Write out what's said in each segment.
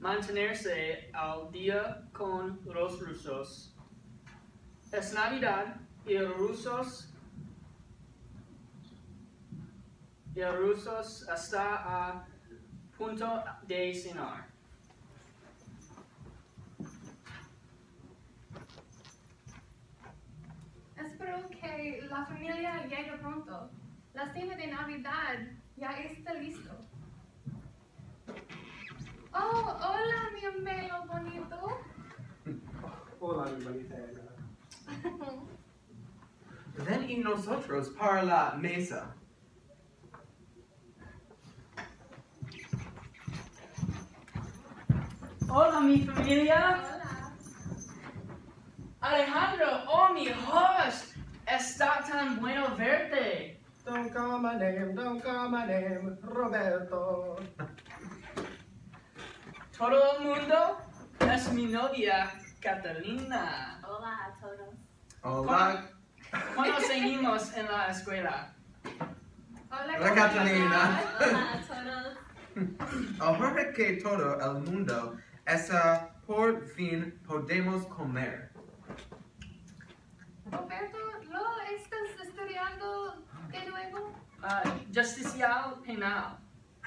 mantenerse al día con los rusos. Es Navidad y los rusos está a punto de cenar. Espero que la familia llegue pronto. La cena de Navidad ya está listo. Oh, hola, mi gemelo bonito. Hola, mi bonita. Ven y nosotros para la mesa. Hola, mi familia. Hola. Alejandro, oh mi host, está tan bueno verte. Don't call my name, Roberto. Todo el mundo es mi novia, Catalina. Hola a todos. Hola, Conocimos en la escuela. Hola, Hola, Catalina. Hola a todos. Ahora que todo el mundo está por fin podemos comer. Roberto, ¿lo estás estudiando de nuevo? Justicial penal.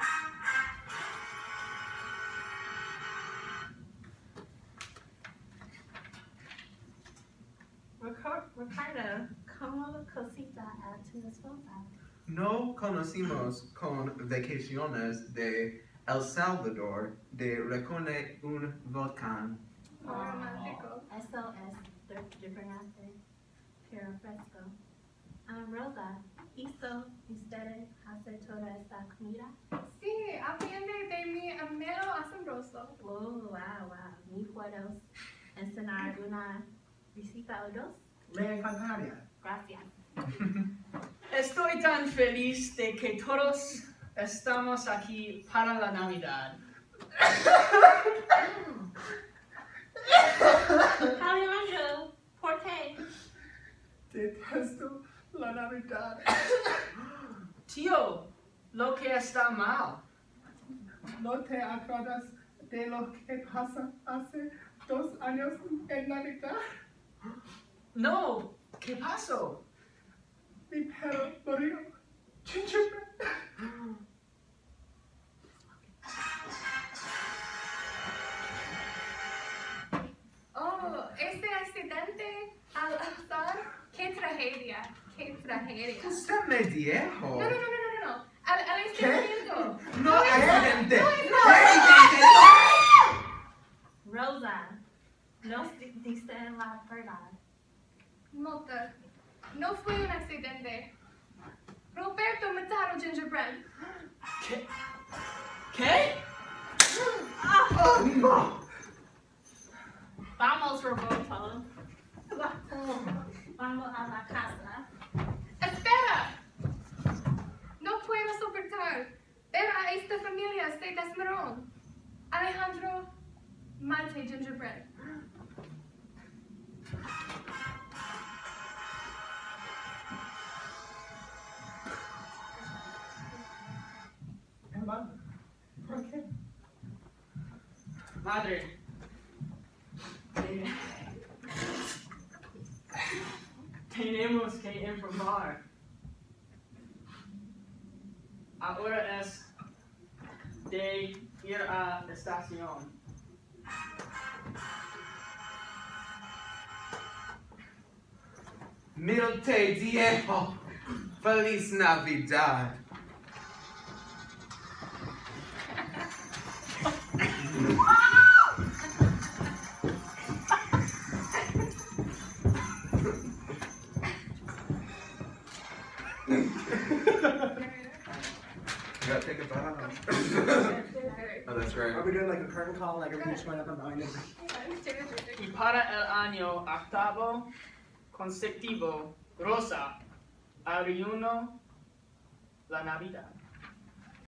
Ricardo, ¿cómo cosita a tu esposa? No conocimos con vacaciones de El Salvador de reconocer un volcán. Muy romántico. Eso es diferente, pero fresco. Rosa, ¿hizo usted hacer toda esta comida? Sí, aprende de mi gemelo asombroso. Oh, wow. ¿Me puedes enseñar una receta o dos? Me encantaría. Gracias. Estoy tan feliz de que todos estamos aquí para la Navidad. Alejandro, ¿por qué? Detesto la Navidad. Tío, lo que está mal. ¿No te acuerdas de lo que pasa hace 2 años en Navidad? No, ¿qué pasó? Mi perro murió. Gingerbread. Oh, este accidente al azar, qué tragedia, qué tragedia. Usted me dijo. No. Al instrumento. No accidente. Rosa, nos dice la verdad. Nota, no fue un accidente. Roberto mataron Gingerbread. ¿Qué? Oh, no. Vamos, Roberto. Vamos a la casa. ¡Espera! No puedo soportar ver a esta familia se desmoron. Alejandro, mate Gingerbread. Hermano, ¿por qué? Madre. Tenemos que informar. Ahora es de ir a la estación. Mil te dijo. Feliz Navidad. You gotta take a bow. Oh, that's Are right. we doing like a curtain call, like everybody's showing up on behind us? Y para el año octavo consecutivo, Rosa, ayuno la Navidad.